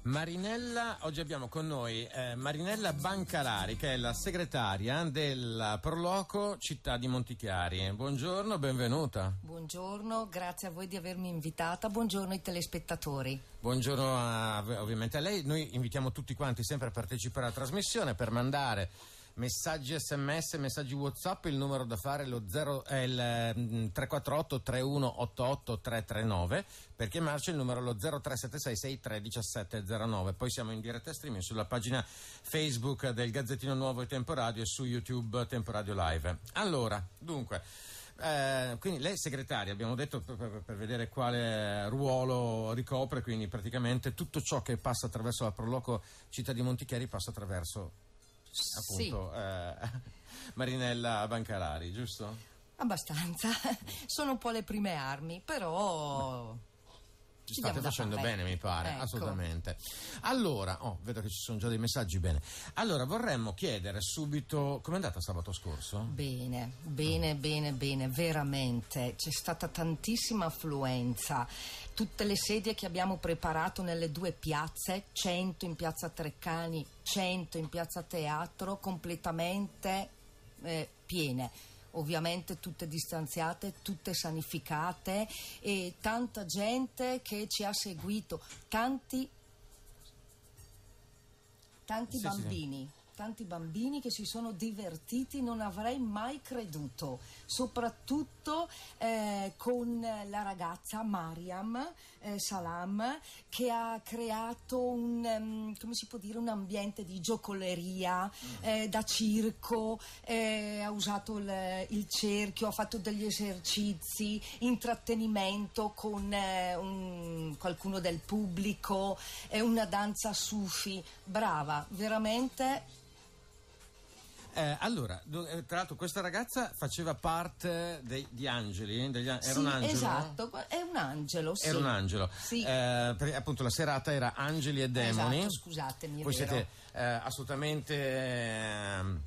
Marinella, oggi abbiamo con noi Marinella Bancalari, che è la segretaria del Proloco Città di Montichiari. Buongiorno, benvenuta. Buongiorno, grazie a voi di avermi invitata. Buongiorno ai telespettatori. Buongiorno ovviamente a lei. Noi invitiamo tutti quanti sempre a partecipare alla trasmissione per mandare messaggi SMS, messaggi WhatsApp. Il numero da fare è il 348 3188 339. Per chiamarci il numero è lo 0376 63 17 09. Poi siamo in diretta streaming sulla pagina Facebook del Gazzettino Nuovo e Tempo Radio e su YouTube Tempo Radio Live. Allora, dunque, quindi lei è segretaria, abbiamo detto, per vedere quale ruolo ricopre, quindi praticamente tutto ciò che passa attraverso la Proloco Città di Montichiari passa attraverso appunto Marinella Bancalari, giusto? Abbastanza. Sono un po' le prime armi, però ci state facendo bene, mi pare, ecco. Assolutamente. Allora, vedo che ci sono già dei messaggi, bene. Allora, vorremmo chiedere subito, com'è andata sabato scorso? Bene, veramente. C'è stata tantissima affluenza. Tutte le sedie che abbiamo preparato nelle due piazze, 100 in piazza Treccani, 100 in piazza Teatro, completamente piene. Ovviamente tutte distanziate, tutte sanificate, e tanta gente che ci ha seguito, tanti bambini. Sì. Tanti bambini che si sono divertiti, non avrei mai creduto, soprattutto con la ragazza Mariam Salam, che ha creato un ambiente di giocoleria, da circo, ha usato il cerchio, ha fatto degli esercizi, intrattenimento con qualcuno del pubblico, una danza sufi, brava, veramente. Allora, tra l'altro questa ragazza faceva parte di Angeli, era sì, un angelo? Esatto, è un angelo, sì. Era un angelo, sì. Appunto la serata era Angeli e Demoni. Esatto, scusatemi, voi siete assolutamente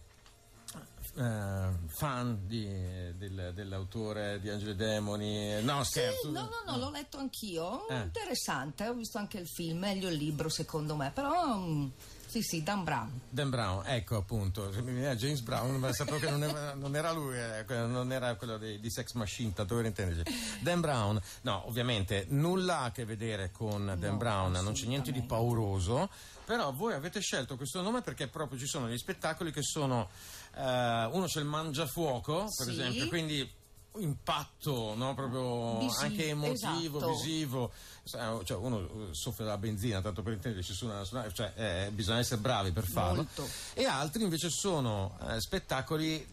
fan dell'autore di Angeli e Demoni? No, scherzo. Sì, no, l'ho letto anch'io, interessante, ho visto anche il film, meglio il libro secondo me, però... Sì, Dan Brown, ecco appunto, James Brown, ma sapevo che non era lui, non era quello di Sex Machine, tanto per intenderci. Dan Brown, no, ovviamente nulla a che vedere con Dan Brown, non c'è niente di pauroso, però voi avete scelto questo nome perché proprio ci sono gli spettacoli che sono, uno c'è il Mangiafuoco, per esempio, quindi impatto, no? Proprio anche emotivo, esatto. Visivo, cioè uno soffia la benzina, tanto per intenderci, cioè bisogna essere bravi per farlo. Molto. E altri invece sono spettacoli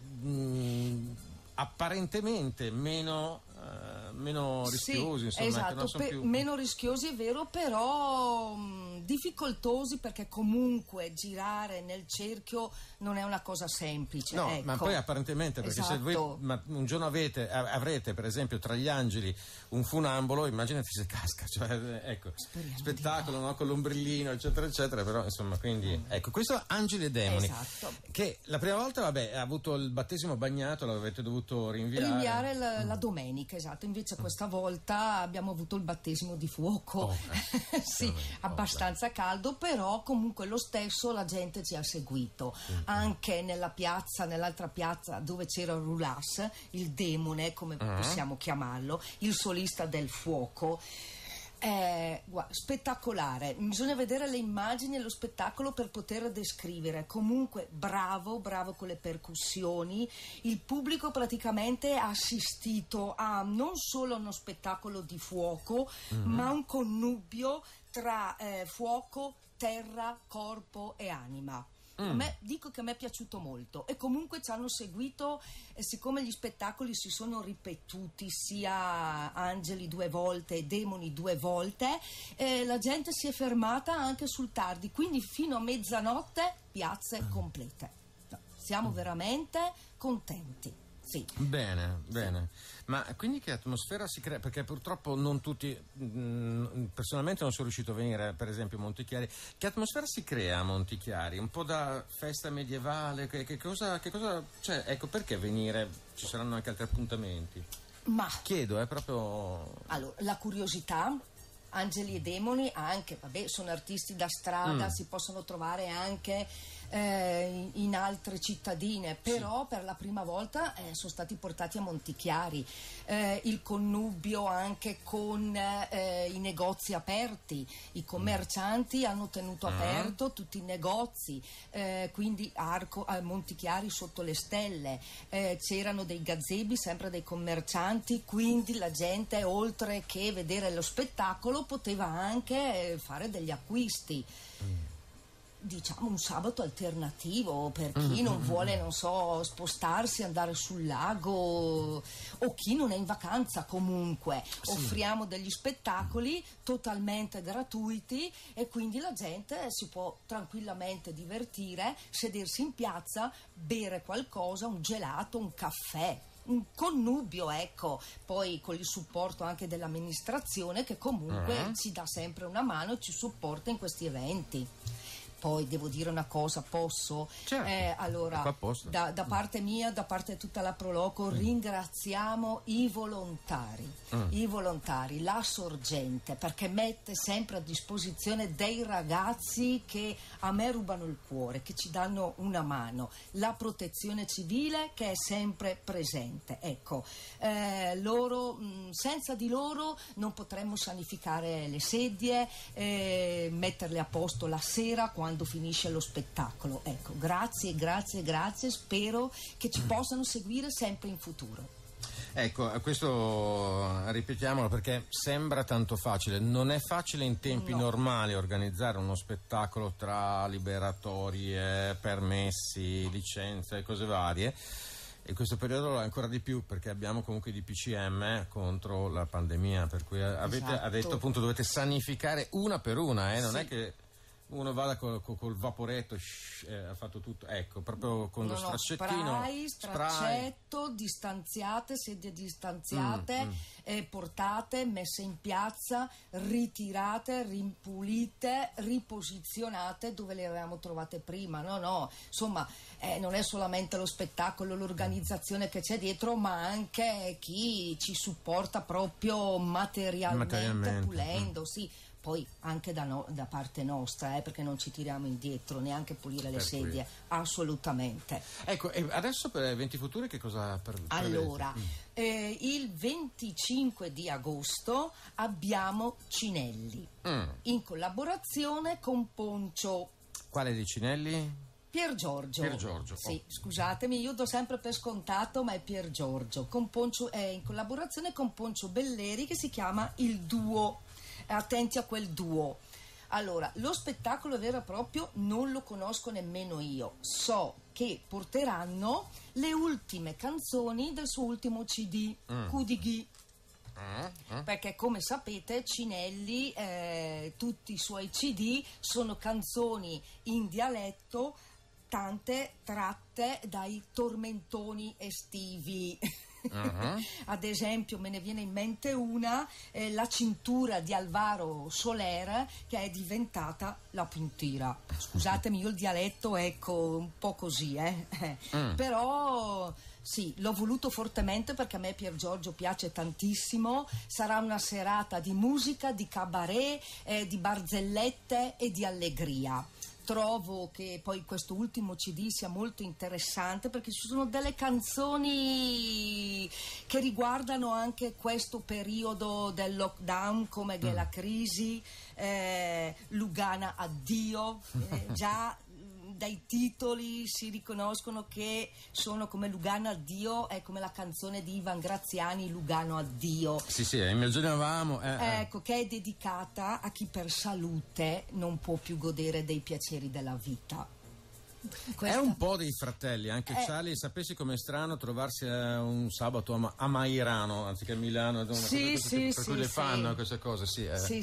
apparentemente meno rischiosi, insomma, esatto, che non sono più... meno rischiosi, è vero, però difficoltosi, perché comunque girare nel cerchio non è una cosa semplice. No, ecco. ma poi apparentemente, perché esatto. Se voi un giorno avrete per esempio tra gli angeli un funambolo, immaginati se casca, cioè, ecco, spettacolo, no? Con l'ombrellino, eccetera eccetera, però insomma, quindi ecco, questo Angeli e Demoni, esatto. Che la prima volta ha avuto il battesimo bagnato, l'avete dovuto rinviare la domenica, esatto. Invece questa volta abbiamo avuto il battesimo di fuoco. Sì, abbastanza caldo, però comunque lo stesso la gente ci ha seguito. Anche nell'altra piazza dove c'era Rulas, il demone, come possiamo chiamarlo, il solista del fuoco. Spettacolare, bisogna vedere le immagini e lo spettacolo per poter descrivere. Comunque bravo con le percussioni. Il pubblico praticamente ha assistito a non solo uno spettacolo di fuoco, ma un connubio tra fuoco, terra, corpo e anima. Dico che a me è piaciuto molto, e comunque ci hanno seguito, siccome gli spettacoli si sono ripetuti, sia Angeli 2 volte e Demoni 2 volte, la gente si è fermata anche sul tardi, quindi fino a mezzanotte piazze complete. Siamo veramente contenti. Sì. Bene. Ma quindi che atmosfera si crea? Perché purtroppo non tutti, personalmente non sono riuscito a venire per esempio a Montichiari. Che atmosfera si crea a Montichiari? Un po' da festa medievale? Che cosa cioè, ecco, perché venire? Ci saranno anche altri appuntamenti? Ma chiedo, è proprio... Allora, la curiosità, Angeli e Demoni anche, vabbè, sono artisti da strada, si possono trovare anche in altre cittadine, però per la prima volta sono stati portati a Montichiari, il connubio anche con i negozi aperti, i commercianti hanno tenuto aperto tutti i negozi, quindi Arco a Montichiari sotto le stelle, c'erano dei gazebi, sempre dei commercianti, quindi la gente oltre che vedere lo spettacolo poteva anche fare degli acquisti. Diciamo un sabato alternativo per chi non vuole, non so, spostarsi, andare sul lago, o chi non è in vacanza. Comunque offriamo degli spettacoli totalmente gratuiti e quindi la gente si può tranquillamente divertire, sedersi in piazza, bere qualcosa, un gelato, un caffè, un connubio, ecco, poi con il supporto anche dell'amministrazione che comunque ci dà sempre una mano e ci supporta in questi eventi. Poi devo dire una cosa, posso? Certo, allora, da parte mia, da parte di tutta la Proloco, ringraziamo i volontari, la Sorgente, perché mette sempre a disposizione dei ragazzi che a me rubano il cuore, che ci danno una mano, la Protezione Civile che è sempre presente. Ecco, loro, senza di loro non potremmo sanificare le sedie, metterle a posto la sera quando finisce lo spettacolo. Ecco, grazie, spero che ci possano seguire sempre in futuro. Ecco, questo ripetiamolo perché sembra tanto facile, non è facile in tempi normali organizzare uno spettacolo tra liberatorie, permessi, licenze e cose varie. In questo periodo ancora di più perché abbiamo comunque di DPCM contro la pandemia, per cui ha detto appunto dovete sanificare una per una, non è che uno vada col vaporetto, ha fatto tutto, ecco, proprio con lo straccettino, straccetto, distanziate, sedie distanziate, portate, messe in piazza, ritirate, ripulite, riposizionate dove le avevamo trovate prima. Insomma, non è solamente lo spettacolo, l'organizzazione che c'è dietro, ma anche chi ci supporta proprio materialmente pulendo, Poi anche da parte nostra, perché non ci tiriamo indietro, neanche pulire le sedie, assolutamente. Ecco, e adesso per eventi futuri che cosa Allora, il 25 di agosto abbiamo Cinelli, in collaborazione con Poncio. Quale di Cinelli? Pier Giorgio. Sì, scusatemi, io do sempre per scontato, ma è Pier Giorgio. Con Poncio, è in collaborazione con Poncio Belleri, che si chiama Il Duo. Attenti a quel duo. Allora, lo spettacolo vero e proprio non lo conosco nemmeno io. So che porteranno le ultime canzoni del suo ultimo CD, Cudighi. Perché come sapete Cinelli, tutti i suoi CD sono canzoni in dialetto, tante tratte dai tormentoni estivi. Ad esempio me ne viene in mente una, La cintura di Alvaro Soler, che è diventata La puntira. Scusatemi, io il dialetto ecco un po' così, però sì, l'ho voluto fortemente perché a me Pier Giorgio piace tantissimo. Sarà una serata di musica, di cabaret, di barzellette e di allegria. Trovo che poi questo ultimo CD sia molto interessante perché ci sono delle canzoni che riguardano anche questo periodo del lockdown, come la crisi, Lugana addio, già dai titoli si riconoscono che sono come Lugano addio, è come la canzone di Ivan Graziani, Lugano addio. Sì, immaginavamo. Ecco, che è dedicata a chi per salute non può più godere dei piaceri della vita. È un po' dei fratelli, anche Charlie, sapessi com'è strano trovarsi un sabato a Mairano anziché a Milano, per cui le fanno queste cose, sì,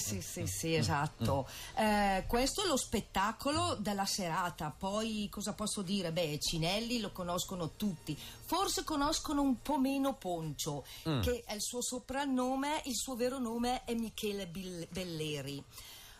esatto. Questo è lo spettacolo della serata. Poi cosa posso dire? Cinelli lo conoscono tutti, forse conoscono un po' meno Poncio, che è il suo soprannome, il suo vero nome è Michele Belleri.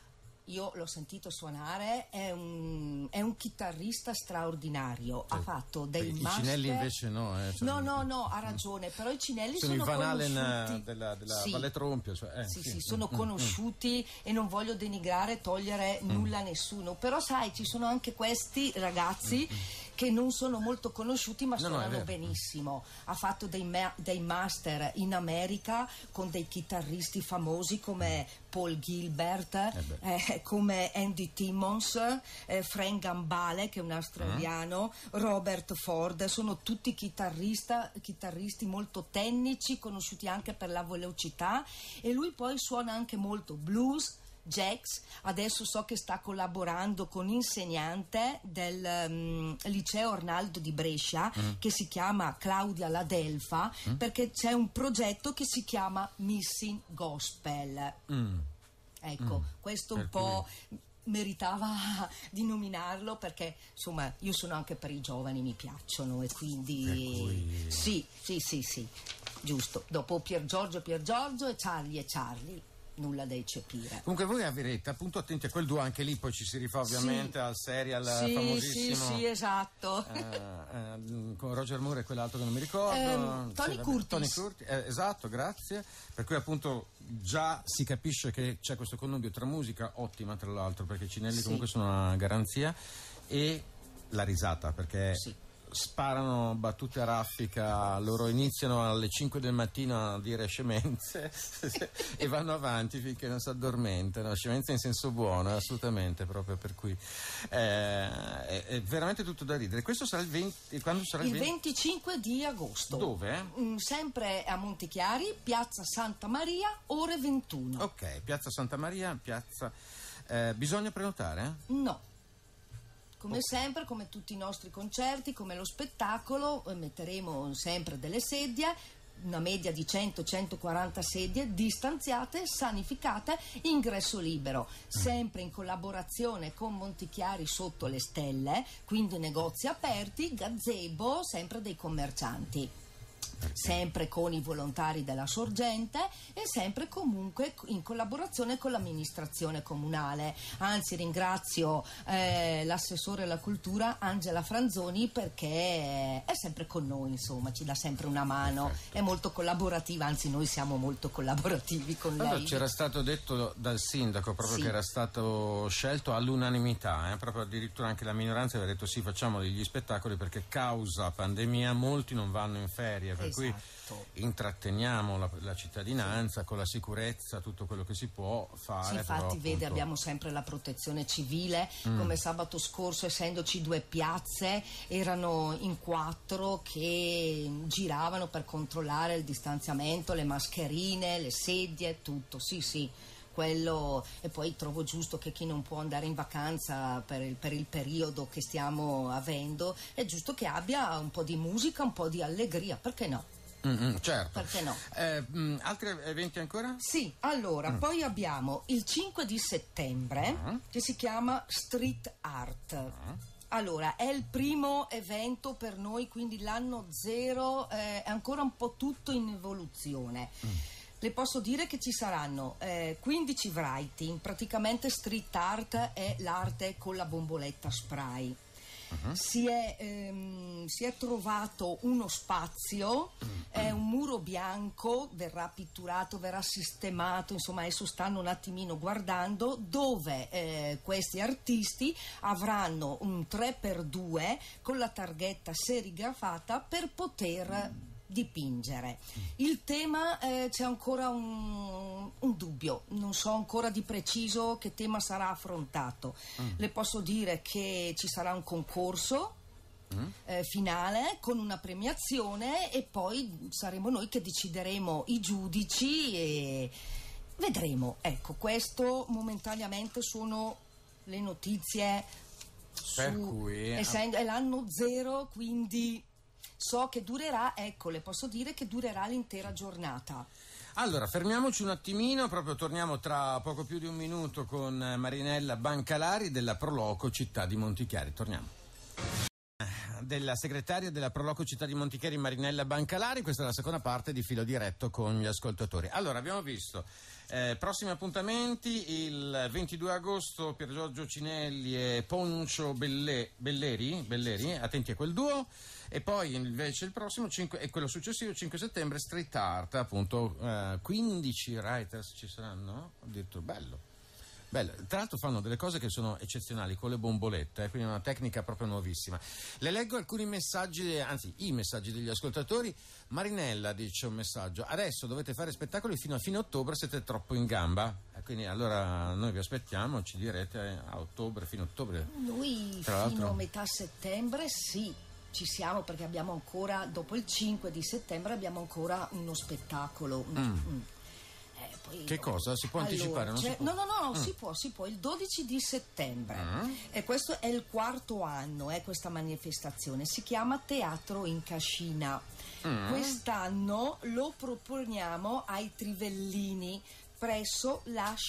io l'ho sentito suonare, è un chitarrista straordinario, ha fatto dei master. I Cinelli invece no. No, ha ragione, però i Cinelli sono i Van conosciuti. Halen della Sì. Valle Trompio. Sì, sono conosciuti e non voglio denigrare, togliere nulla a nessuno, però sai, ci sono anche questi ragazzi che non sono molto conosciuti ma suonano benissimo. Ha fatto dei master in America con dei chitarristi famosi come Paul Gilbert, come Andy Timmons, Frank Gambale, che è un australiano, Robert Ford. Sono tutti chitarristi molto tecnici, conosciuti anche per la velocità, e lui poi suona anche molto blues, jazz. Adesso so che sta collaborando con insegnante del liceo Arnaldo di Brescia che si chiama Claudia Ladelfa, perché c'è un progetto che si chiama Missing Gospel. Ecco, questo un po' meritava di nominarlo, perché insomma io sono anche per i giovani, mi piacciono, e quindi sì, giusto. Dopo Pier Giorgio e Charlie, nulla da eccepire. Comunque voi avrete appunto attenti a quel duo, anche lì poi ci si rifà ovviamente al serial famosissimo. Sì, esatto. Con Roger Moore e quell'altro che non mi ricordo. Tony Curtis. Esatto, grazie. Per cui appunto già si capisce che c'è questo connubio tra musica ottima, tra l'altro, perché i Cinelli comunque sono una garanzia, e la risata, perché sparano battute a raffica, loro iniziano alle 5 del mattino a dire scemenze e vanno avanti finché non si addormentano, scemenze in senso buono, assolutamente, proprio, per cui è veramente tutto da ridere. Questo sarà il 20, quando sarà il 25 di agosto. Dove? Sempre a Montichiari, piazza Santa Maria, ore 21. Ok, piazza Santa Maria, bisogna prenotare? No. Come sempre, come tutti i nostri concerti, come lo spettacolo, metteremo sempre delle sedie, una media di 100-140 sedie distanziate, sanificate, ingresso libero, sempre in collaborazione con Montichiari Sotto le Stelle, quindi negozi aperti, gazebo, sempre dei commercianti. Sempre con i volontari della Sorgente e sempre comunque in collaborazione con l'amministrazione comunale. Anzi, ringrazio l'assessore alla cultura Angela Franzoni, perché è sempre con noi, insomma, ci dà sempre una mano. Perfetto. È molto collaborativa, anzi noi siamo molto collaborativi con lei. C'era stato detto dal sindaco proprio che era stato scelto all'unanimità, proprio addirittura anche la minoranza aveva detto sì, facciamo degli spettacoli perché causa pandemia molti non vanno in ferie, per cui intratteniamo la cittadinanza con la sicurezza, tutto quello che si può fare. Sì, infatti, però, vede, abbiamo sempre la protezione civile, come sabato scorso, essendoci 2 piazze, erano in 4 che giravano per controllare il distanziamento, le mascherine, le sedie, tutto, sì. Quello, e poi trovo giusto che chi non può andare in vacanza per il periodo che stiamo avendo, è giusto che abbia un po' di musica, un po' di allegria, perché no? Certo. Perché no? Altri eventi ancora? Sì, allora, poi abbiamo il 5 di settembre che si chiama Street Art. Allora, è il primo evento per noi, quindi l'anno zero, è ancora un po' tutto in evoluzione. Le posso dire che ci saranno 15 writing, praticamente street art è l'arte con la bomboletta spray. Si è trovato uno spazio, è un muro bianco, verrà pitturato, verrà sistemato, insomma adesso stanno un attimino guardando, dove questi artisti avranno un 3x2 con la targhetta serigrafata per poter dipingere. Il tema c'è ancora un dubbio, non so ancora di preciso che tema sarà affrontato. Le posso dire che ci sarà un concorso finale con una premiazione, e poi saremo noi che decideremo i giudici e vedremo. Ecco, questo momentaneamente sono le notizie per cui è l'anno zero, quindi so che durerà, ecco, le posso dire che durerà l'intera giornata. Allora, fermiamoci un attimino, proprio torniamo tra poco più di un minuto con Marinella Bancalari della Proloco Città di Montichiari. Torniamo. della segretaria della Proloco Città di Montichiari Marinella Bancalari. Questa è la seconda parte di Filo Diretto con gli ascoltatori. Allora, abbiamo visto prossimi appuntamenti: il 22 agosto Pier Giorgio Cinelli e Poncio Belleri, attenti a quel duo. E poi invece il prossimo 5 e quello successivo 5 settembre Street Art, appunto 15 writers ci saranno, addirittura bello. Tra l'altro fanno delle cose che sono eccezionali con le bombolette, quindi è una tecnica proprio nuovissima. Le leggo alcuni messaggi, anzi i messaggi degli ascoltatori. Marinella dice un messaggio: adesso dovete fare spettacoli fino a fine ottobre, siete troppo in gamba, quindi allora noi vi aspettiamo, ci direte a ottobre, fine ottobre. Noi fino a metà settembre sì, ci siamo, perché abbiamo ancora, dopo il 5 di settembre abbiamo ancora uno spettacolo. Poi, che cosa? Si può anticipare? Non si può? No, si può, il 12 di settembre. E questo è il quarto anno, questa manifestazione. Si chiama Teatro in Cascina. Quest'anno lo proponiamo ai Trivellini presso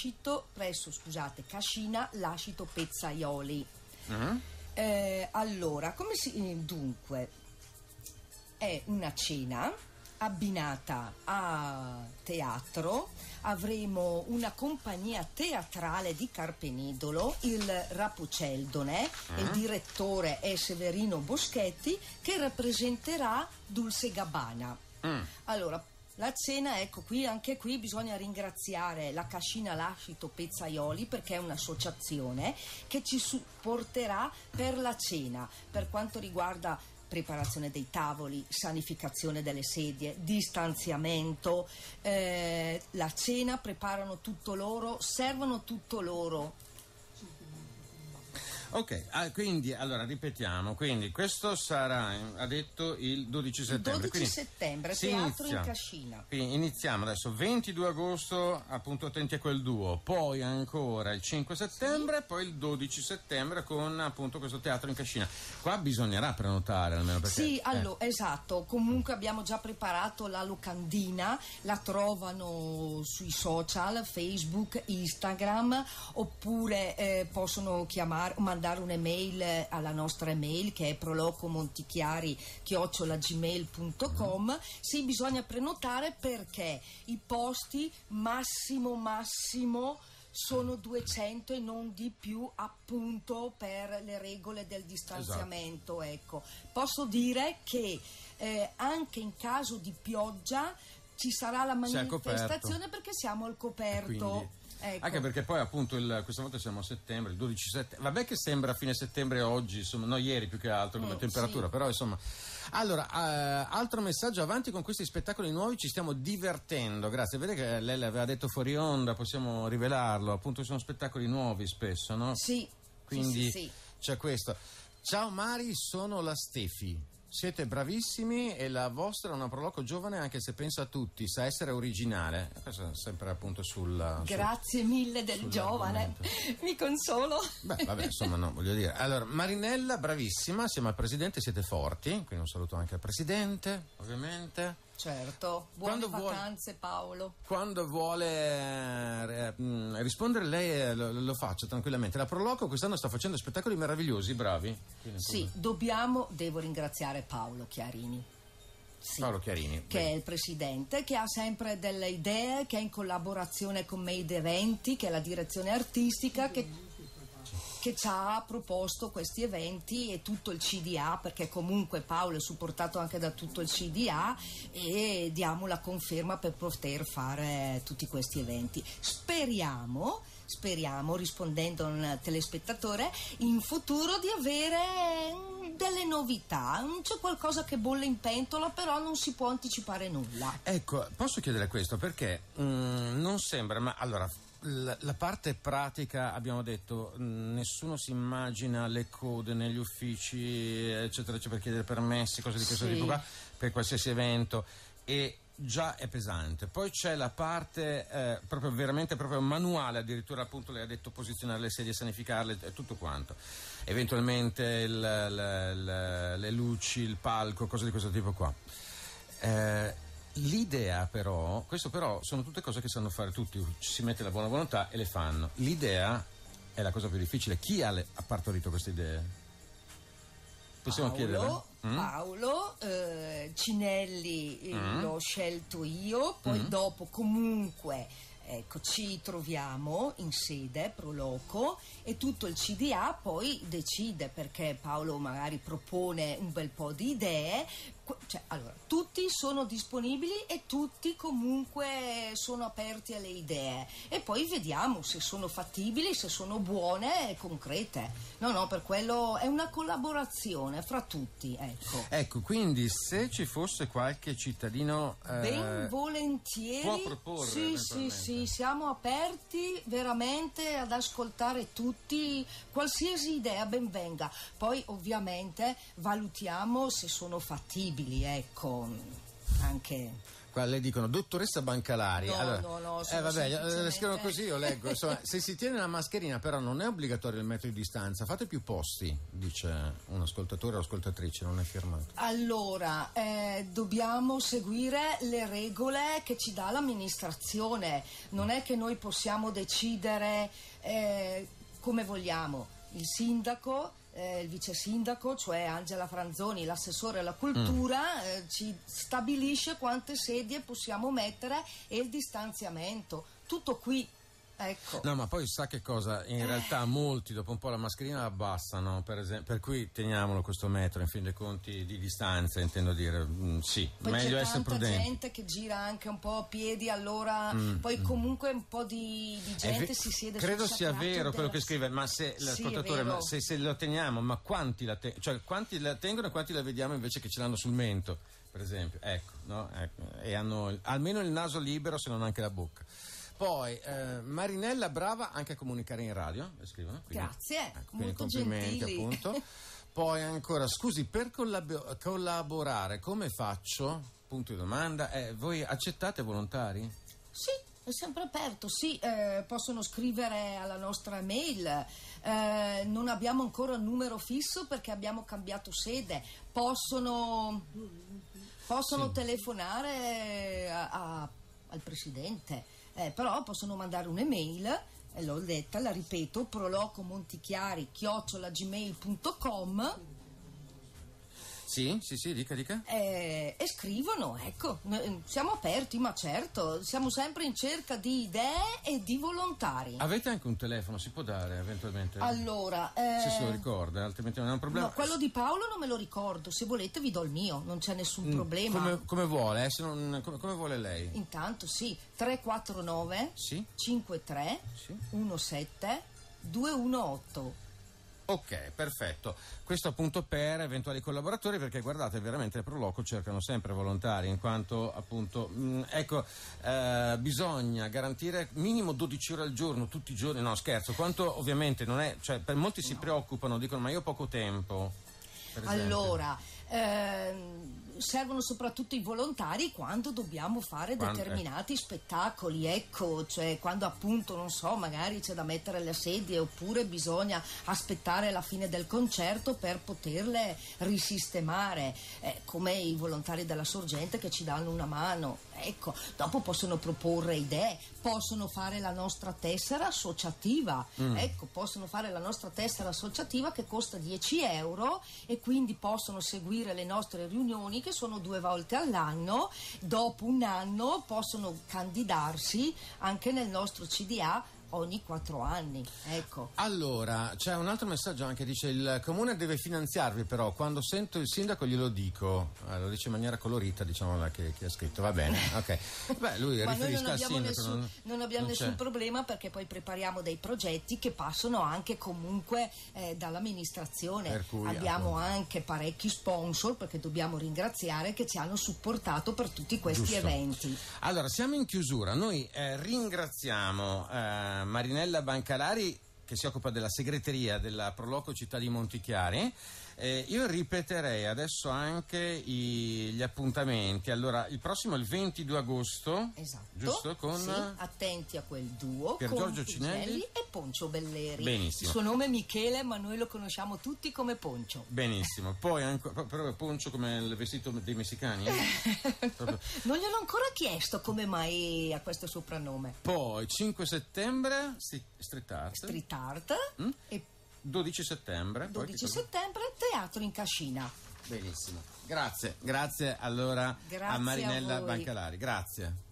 Cascina Lascito Pezzaioli. Allora, dunque, è una cena abbinata a teatro. Avremo una compagnia teatrale di Carpenedolo, il Rapoceldone, il direttore è Severino Boschetti, che rappresenterà Dulce Gabbana. Allora, la cena, ecco, anche qui bisogna ringraziare la Cascina Lascito Pezzaioli, perché è un'associazione che ci supporterà per la cena, per quanto riguarda preparazione dei tavoli, sanificazione delle sedie, distanziamento, la cena preparano tutto loro, servono tutto loro. Ok, quindi allora ripetiamo, quindi questo sarà, ha detto, il 12 settembre. Il 12 settembre, Teatro in Cascina. Quindi iniziamo adesso, 22 agosto, appunto attenti a quel duo, poi ancora il 5 settembre, poi il 12 settembre con appunto questo Teatro in Cascina. Qua bisognerà prenotare almeno perché... Sì, allora, esatto, comunque abbiamo già preparato la locandina, la trovano sui social, Facebook, Instagram, oppure possono mandare un'email alla nostra email, che è prolocomontichiari@gmail.com. Sì, bisogna prenotare, perché i posti massimo sono 200 e non di più, appunto per le regole del distanziamento. Esatto. Ecco, posso dire che anche in caso di pioggia ci sarà la manifestazione, perché siamo al coperto. Ecco. Anche perché poi appunto questa volta siamo a settembre, il 12 settembre, vabbè che sembra fine settembre oggi, insomma, no, ieri più che altro come temperatura, sì. Però insomma. Allora, altro messaggio: avanti con questi spettacoli nuovi, ci stiamo divertendo, grazie. Vede che lei l'aveva detto fuori onda, possiamo rivelarlo, appunto sono spettacoli nuovi spesso, no? Sì. Quindi sì. C'è questo. Ciao Mari, sono la Stefi. Siete bravissimi e la vostra è una Proloco giovane, anche se pensa a tutti, sa essere originale. Questo è sempre appunto Grazie mille del giovane, mi consolo. Beh, vabbè, insomma, no, voglio dire. Allora, Marinella, bravissima, siamo al presidente, siete forti, quindi un saluto anche al presidente, ovviamente. Certo, buone vacanze Paolo. Quando vuole rispondere lei lo faccia tranquillamente. La Proloco quest'anno sta facendo spettacoli meravigliosi, bravi. Sì, devo ringraziare Paolo Chiarini. Sì, Paolo Chiarini, che è il presidente, che ha sempre delle idee, che è in collaborazione con Made Eventi, che è la direzione artistica, che ci ha proposto questi eventi, e tutto il CDA, perché comunque Paolo è supportato anche da tutto il CDA, e diamo la conferma per poter fare tutti questi eventi. Speriamo, rispondendo a un telespettatore, in futuro di avere delle novità. C'è qualcosa che bolle in pentola, però non si può anticipare nulla. Ecco, posso chiedere questo perché non sembra, ma allora la parte pratica, abbiamo detto, nessuno si immagina le code negli uffici eccetera per chiedere permessi, cose di questo tipo qua, per qualsiasi evento, e già è pesante. Poi c'è la parte proprio veramente proprio manuale, addirittura appunto lei ha detto posizionare le sedie, sanificarle e tutto quanto, eventualmente le luci, il palco, cose di questo tipo qua. L'idea però, questo però sono tutte cose che sanno fare tutti, ci si mette la buona volontà e le fanno. L'idea è la cosa più difficile. Chi ha partorito queste idee? Possiamo chiedere? Paolo, Cinelli l'ho scelto io, poi dopo comunque ecco, ci troviamo in sede Proloco e tutto il CDA poi decide, perché Paolo magari propone un bel po' di idee. Cioè, allora, tutti sono disponibili e tutti comunque sono aperti alle idee e poi vediamo se sono fattibili, se sono buone e concrete. No, per quello è una collaborazione fra tutti, ecco. Ecco, quindi se ci fosse qualche cittadino ben volentieri può proporre. Sì, siamo aperti veramente ad ascoltare tutti, qualsiasi idea ben venga. Poi ovviamente valutiamo se sono fattibili, ecco, anche. Qua le dicono dottoressa Bancalari. No, vabbè, scrivono così, io leggo. Insomma, se si tiene la mascherina, però non è obbligatorio il metro di distanza. Fate più posti, dice un ascoltatore o ascoltatrice, non è firmato. Allora, dobbiamo seguire le regole che ci dà l'amministrazione. Non è che noi possiamo decidere come vogliamo. Il sindaco, il vice sindaco, cioè Angela Franzoni, l'assessore alla cultura, ci stabilisce quante sedie possiamo mettere e il distanziamento. Tutto qui. Ecco. No, ma poi sa che cosa? In realtà molti dopo un po' la mascherina la abbassano, per cui teniamolo questo metro, in fin dei conti, di distanza, intendo dire, sì, poi meglio essere prudenti. C'è tanta gente che gira anche un po' a piedi, allora poi comunque un po' di gente si siede. Credo sia vero quello che scrive, ma se l'ascoltatore, ma se lo teniamo, ma quanti la tengono e quanti la vediamo invece che ce l'hanno sul mento, per esempio, ecco, no? E hanno almeno il naso libero, se non anche la bocca. Poi Marinella brava anche a comunicare in radio, scrivono. Quindi, grazie, quindi molto complimenti, gentili. appunto. Poi ancora, scusi, per collaborare come faccio? Punto di domanda. Voi accettate volontari? Sì, è sempre aperto, sì, possono scrivere alla nostra mail. Non abbiamo ancora un numero fisso perché abbiamo cambiato sede. Possono telefonare al presidente. Però possono mandare un'email, l'ho detta, la ripeto, prolocomontichiari@gmail.com. Sì, dica. E scrivono, ecco, siamo aperti, ma certo, siamo sempre in cerca di idee e di volontari. Avete anche un telefono, si può dare eventualmente? Allora, se lo ricorda, altrimenti non è un problema. No, quello di Paolo non me lo ricordo, se volete vi do il mio, non c'è nessun problema. Come vuole, come vuole lei? Intanto sì, 349 53 17 218. Ok, perfetto. Questo appunto per eventuali collaboratori, perché guardate, veramente il Proloco cercano sempre volontari, in quanto appunto bisogna garantire minimo 12 ore al giorno, tutti i giorni. No, scherzo, quanto ovviamente non è, cioè per molti si preoccupano, dicono ma io ho poco tempo. Allora, servono soprattutto i volontari quando dobbiamo fare determinati spettacoli, ecco, cioè quando appunto, non so, magari c'è da mettere le sedie oppure bisogna aspettare la fine del concerto per poterle risistemare, come i volontari della Sorgente che ci danno una mano, ecco. Dopo possono proporre idee, possono fare la nostra tessera associativa, ecco, possono fare la nostra tessera associativa che costa 10 euro e quindi possono seguire le nostre riunioni che sono 2 volte all'anno. Dopo un anno possono candidarsi anche nel nostro CDA ogni 4 anni, ecco. Allora, c'è un altro messaggio anche, dice il comune deve finanziarvi, però quando sento il sindaco glielo dico, lo dice in maniera colorita, diciamo che ha scritto, va bene, ok. Beh, lui riferisca al sindaco. Non abbiamo nessun problema, perché poi prepariamo dei progetti che passano anche comunque dall'amministrazione. Per cui, abbiamo anche parecchi sponsor, perché dobbiamo ringraziare, che ci hanno supportato per tutti questi eventi. Allora, siamo in chiusura, noi ringraziamo Marinella Bancalari, che si occupa della segreteria della Proloco Città di Montichiari. Io ripeterei adesso anche gli appuntamenti. Allora, il prossimo è il 22 agosto, esatto, giusto? Con sì, attenti a quel duo, Pier con Giorgio Cinelli e Poncio Belleri. Benissimo. Il suo nome è Michele, ma noi lo conosciamo tutti come Poncio. Benissimo. Poi però Poncio come il vestito dei messicani? Non gliel'ho ancora chiesto come mai ha questo soprannome. Poi 5 settembre Street Art e 12 settembre 12 settembre teatro in Cascina. Benissimo, grazie allora Grazie a Marinella a voi. Bancalari, grazie.